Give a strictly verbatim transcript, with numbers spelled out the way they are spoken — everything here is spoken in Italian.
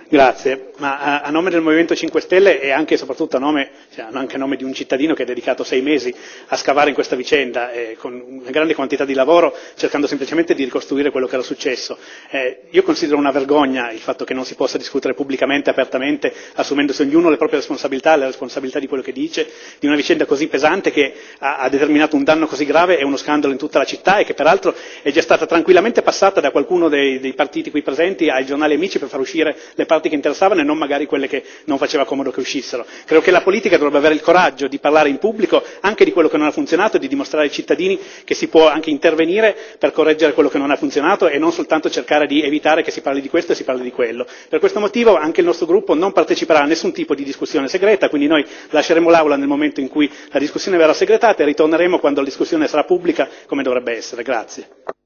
Grazie, ma a, a nome del Movimento cinque Stelle e anche e soprattutto a nome, cioè anche a nome di un cittadino che ha dedicato sei mesi a scavare in questa vicenda eh, con una grande quantità di lavoro cercando semplicemente di ricostruire quello che era successo, eh, io considero una vergogna il fatto che non si possa discutere pubblicamente, apertamente, assumendosi ognuno le proprie responsabilità, le responsabilità di quello che dice, di una vicenda così pesante che ha, ha determinato un danno così grave e uno scandalo in tutta la città e che peraltro è già stata tranquillamente passata da qualcuno dei, dei partiti qui presenti ai giornali amici per far uscire le parti che interessavano e non magari quelle che non faceva comodo che uscissero. Credo che la politica dovrebbe avere il coraggio di parlare in pubblico anche di quello che non ha funzionato e di dimostrare ai cittadini che si può anche intervenire per correggere quello che non ha funzionato e non soltanto cercare di evitare che si parli di questo e si parli di quello. Per questo motivo anche il nostro gruppo non parteciperà a nessun tipo di discussione segreta, quindi noi lasceremo l'aula nel momento in cui la discussione verrà segretata e ritorneremo quando la discussione sarà pubblica come dovrebbe essere. Grazie.